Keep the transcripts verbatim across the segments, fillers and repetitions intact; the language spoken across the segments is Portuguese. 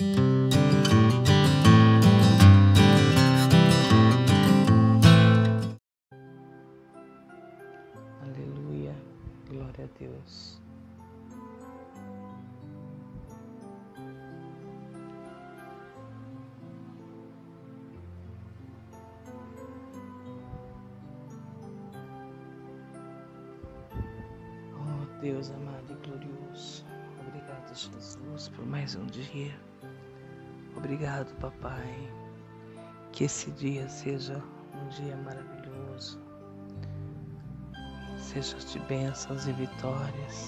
Aleluia, glória a Deus. Oh Deus amado e glorioso, obrigado Jesus por mais um dia. Obrigado, papai, que esse dia seja um dia maravilhoso, seja de bênçãos e vitórias.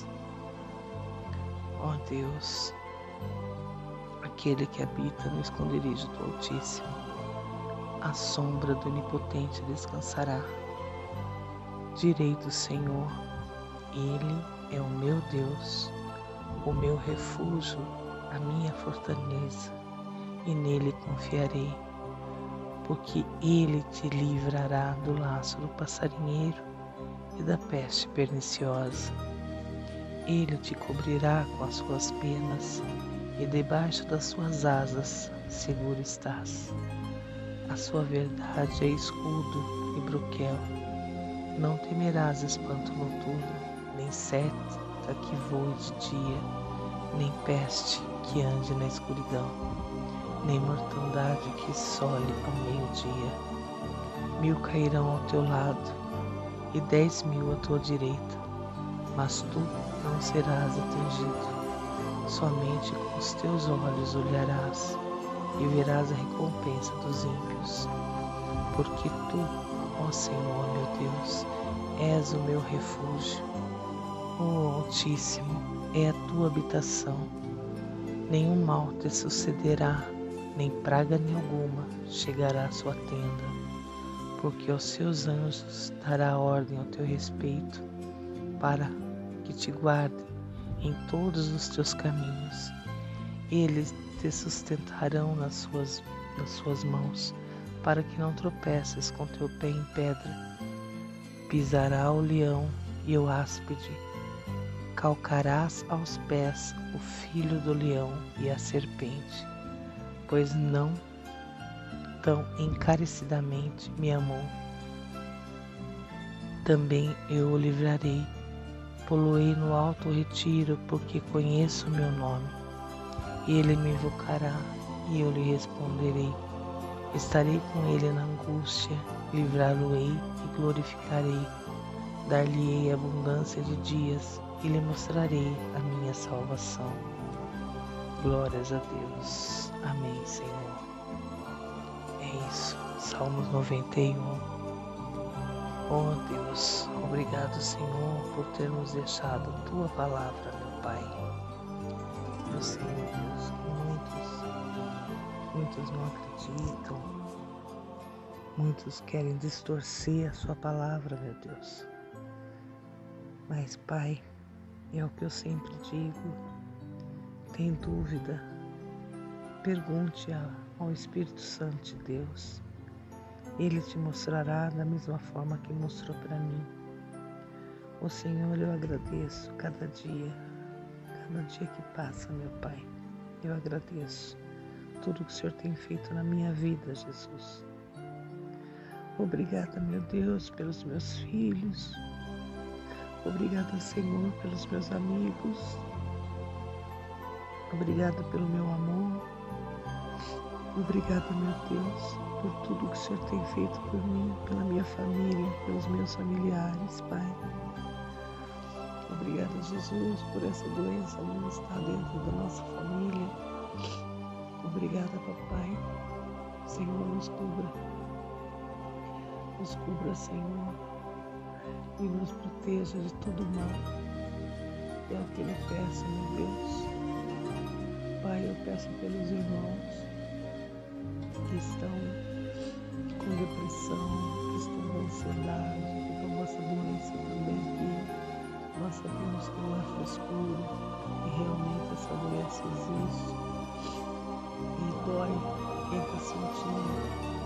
Ó Deus, aquele que habita no esconderijo do Altíssimo, a sombra do Onipotente descansará. Direi do Senhor, Ele é o meu Deus, o meu refúgio, a minha fortaleza, e nele confiarei, porque Ele te livrará do laço do passarinheiro e da peste perniciosa. Ele te cobrirá com as suas penas, e debaixo das suas asas seguro estás. A sua verdade é escudo e broquel. Não temerás espanto noturno, nem seta que voe de dia, nem peste que ande na escuridão, nem mortandade que sole ao meio-dia. Mil cairão ao teu lado, e dez mil à tua direita, mas tu não serás atingido. Somente com os teus olhos olharás e verás a recompensa dos ímpios. Porque tu, ó Senhor meu Deus, és o meu refúgio. O Altíssimo é a tua habitação. Nenhum mal te sucederá, nem praga nenhuma chegará à sua tenda, porque aos seus anjos dará ordem ao teu respeito, para que te guardem em todos os teus caminhos. Eles te sustentarão nas suas, nas suas mãos, para que não tropeces com teu pé em pedra. Pisará o leão e o áspide, calcarás aos pés o filho do leão e a serpente, pois não tão encarecidamente me amou. Também eu o livrarei, pô-lo-ei no alto retiro, porque conheço o meu nome. Ele me invocará e eu lhe responderei. Estarei com ele na angústia, livrá-lo-ei e glorificarei. Dar-lhe-ei abundância de dias e lhe mostrarei a minha salvação. Glórias a Deus. Amém, Senhor. É isso. Salmos noventa e um. Oh Deus, obrigado, Senhor, por ter nos deixado a tua palavra, meu Pai. Eu sei, meu Deus, que muitos, muitos não acreditam, muitos querem distorcer a sua palavra, meu Deus. Mas, Pai, é o que eu sempre digo, tem dúvida, pergunte ao Espírito Santo de Deus. Ele te mostrará da mesma forma que mostrou para mim. Ô Senhor, eu agradeço cada dia, cada dia que passa, meu Pai. Eu agradeço tudo que o Senhor tem feito na minha vida, Jesus. Obrigada, meu Deus, pelos meus filhos. Obrigada, Senhor, pelos meus amigos. Obrigada pelo meu amor. Obrigada, meu Deus, por tudo que o Senhor tem feito por mim, pela minha família, pelos meus familiares, Pai. Obrigada, Jesus, por essa doença não estar dentro da nossa família. Obrigada, Papai. Senhor, nos cubra. Nos cubra, Senhor, e nos proteja de todo mal. É o que eu peço, meu Deus. Pai, eu peço pelos irmãos que estão com depressão, que estão com ansiedade, que estão com essa doença também, que nós sabemos que não é frescura, e realmente essa doença existe e dói quem está sentindo.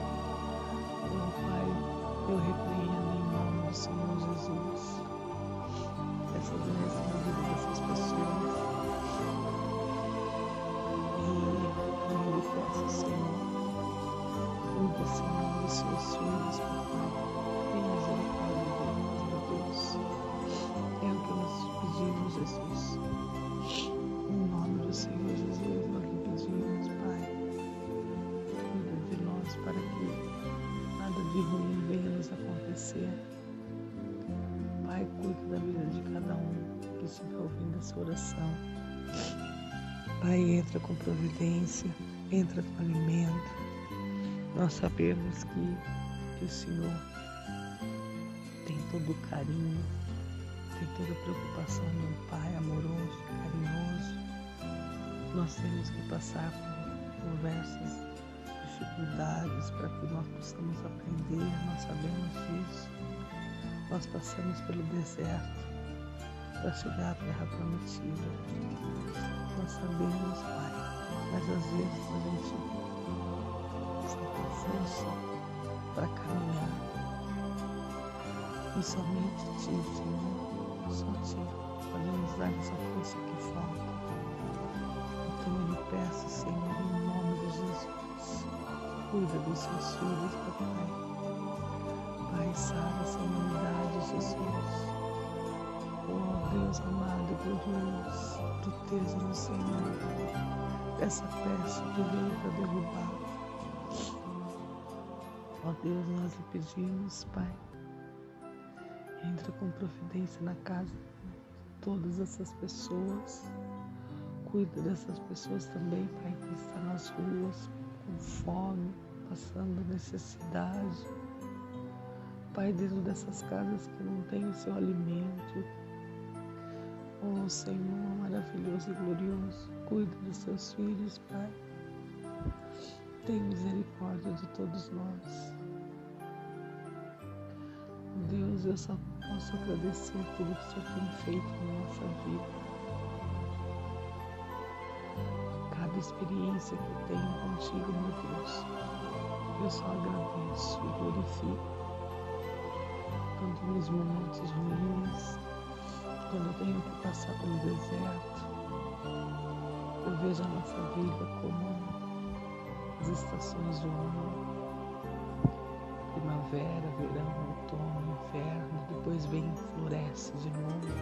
Meu Pai, eu repreendo em nome do Senhor Jesus essa doença na vida dessas pessoas. E que estiver ouvindo essa oração. Pai, entra com providência, entra com alimento. Nós sabemos que, que o Senhor tem todo o carinho, tem toda a preocupação de um Pai amoroso, carinhoso. Nós temos que passar por diversas dificuldades para que nós possamos aprender, nós sabemos disso. Nós passamos pelo deserto para chegar à terra prometida. Nós sabemos, Pai, mas às vezes a gente falta força para caminhar. E somente Ti, Senhor, só Ti pode nos dar essa força que falta. Então eu lhe peço, Senhor, em nome de Jesus, cuida dos seus filhos, papai. Pai, salva essa humanidade, Jesus. Oh, Deus amado e glorioso, proteja no Senhor essa peste que veio para derrubar. Ó Deus, nós lhe pedimos, Pai, entra com providência na casa de todas essas pessoas. Cuida dessas pessoas também, Pai, que estão nas ruas com fome, passando necessidade. Pai, dentro dessas casas que não tem o seu alimento. Oh, Senhor, maravilhoso e glorioso, cuida dos seus filhos, Pai. Tem misericórdia de todos nós. Deus, eu só posso agradecer tudo que o Senhor tem feito na nossa vida. Cada experiência que eu tenho contigo, meu Deus, eu só agradeço e glorifico. Tanto nos momentos ruins, quando eu tenho que passar pelo deserto, eu vejo a nossa vida como as estações do ano. Primavera, verão, outono, inverno, depois vem e floresce de novo.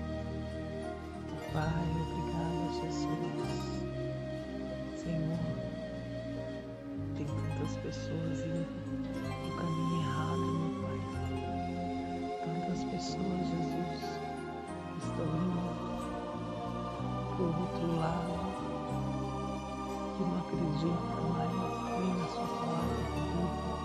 Pai, obrigada, Jesus. Senhor, tem tantas pessoas indo no caminho errado, meu Pai. Tantas pessoas, Jesus, estão indo para o outro lado, que não acreditam mais nem na sua palavra de vida.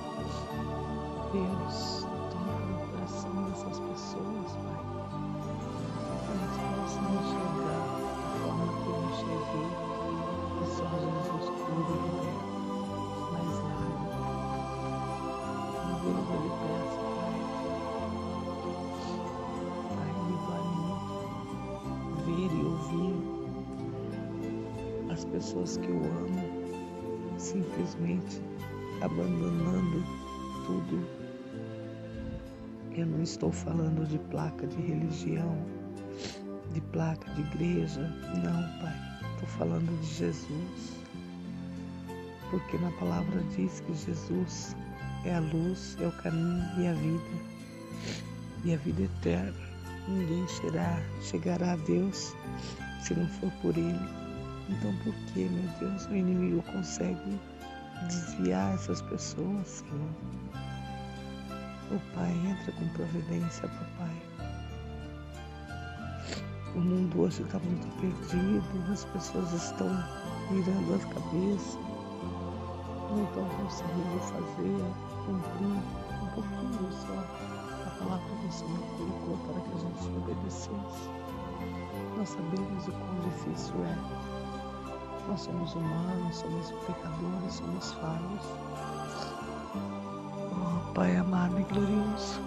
Deus, toca no coração dessas pessoas, Pai, que elas possam enxergar da forma que eu enxerguei, que só Jesus cura e liberta, mais nada. Meu Deus, eu lhe peço, Pai, Pai, me dói muito ver e ouvir as pessoas que eu amo simplesmente abandonando tudo. Eu não estou falando de placa de religião, de placa de igreja, não, Pai. Estou falando de Jesus. Porque na palavra diz que Jesus é a luz, é o caminho e a vida. E a vida eterna. Ninguém chegará, chegará a Deus se não for por Ele. Então por que, meu Deus, o inimigo consegue desviar essas pessoas, Senhor? O Pai, entra com providência, papai. O mundo hoje está muito perdido, as pessoas estão virando as cabeças, não estão conseguindo fazer, cumprir um pouquinho só a palavra que o Senhor colocou para que a gente obedecesse. Nós sabemos o quão difícil é. Nós somos humanos, somos pecadores, somos falhos. Pai amado e glorioso,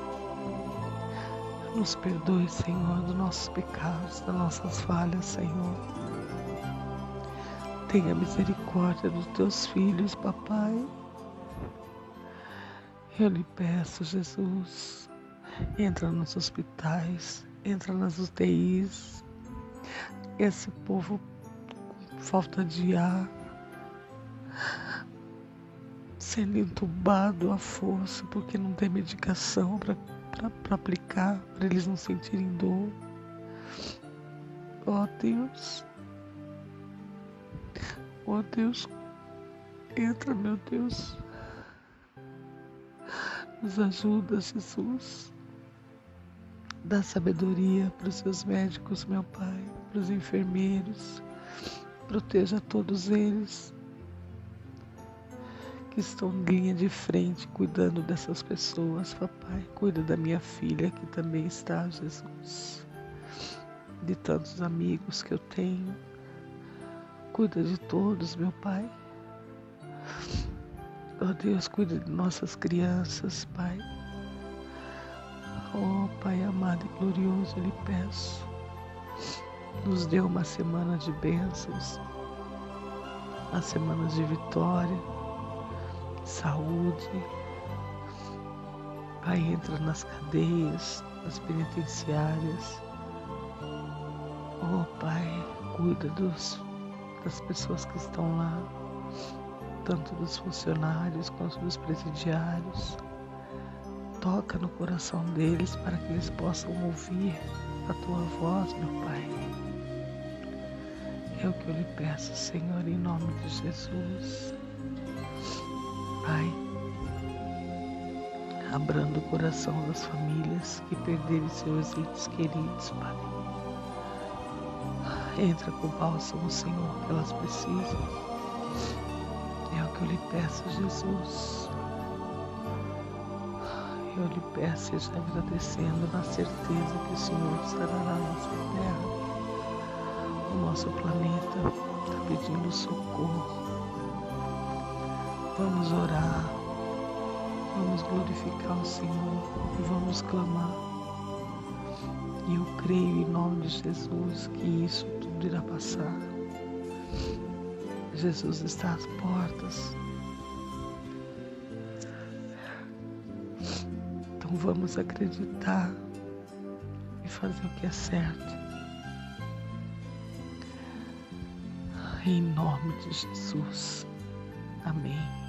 nos perdoe, Senhor, dos nossos pecados, das nossas falhas, Senhor. Tenha misericórdia dos teus filhos, papai. Eu lhe peço, Jesus, entra nos hospitais, entra nas U T Is, esse povo com falta de ar, sendo entubado à força porque não tem medicação para aplicar, para eles não sentirem dor. Ó Deus, ó Deus, entra, meu Deus, nos ajuda, Jesus. Dá sabedoria para os seus médicos, meu Pai, para os enfermeiros. Proteja todos eles que estão em linha de frente cuidando dessas pessoas, papai. Cuida da minha filha que também está, Jesus. De tantos amigos que eu tenho. Cuida de todos, meu Pai. Oh Deus, cuida de nossas crianças, Pai. Oh Pai amado e glorioso, eu lhe peço. Nos dê uma semana de bênçãos. Uma semana de vitória. Saúde. Pai, entra nas cadeias, nas penitenciárias. Oh Pai, cuida dos, das pessoas que estão lá, tanto dos funcionários quanto dos presidiários. Toca no coração deles para que eles possam ouvir a Tua voz, meu Pai. É o que eu lhe peço, Senhor, em nome de Jesus. Pai, abrando o coração das famílias que perderam seus entes queridos, Pai. Entra com o bálsamo, Senhor, que elas precisam. É o que eu lhe peço, Jesus. Eu lhe peço e estou agradecendo na certeza que o Senhor estará na nossa terra. O nosso planeta está pedindo socorro. Vamos orar, vamos glorificar o Senhor e vamos clamar. E eu creio em nome de Jesus que isso tudo irá passar. Jesus está às portas. Então vamos acreditar e fazer o que é certo. Em nome de Jesus. Amém.